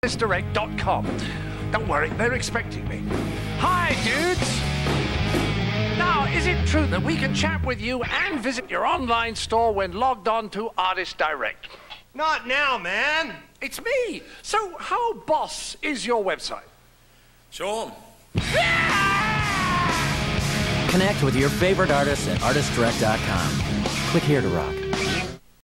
artistdirect.com. Don't worry, they're expecting me. Hi, dudes! Now, is it true that we can chat with you and visit your online store when logged on to Artist Direct? Not now, man. It's me. So how boss is your website? Sean. Connect with your favorite artists at artistdirect.com. Click here to rock.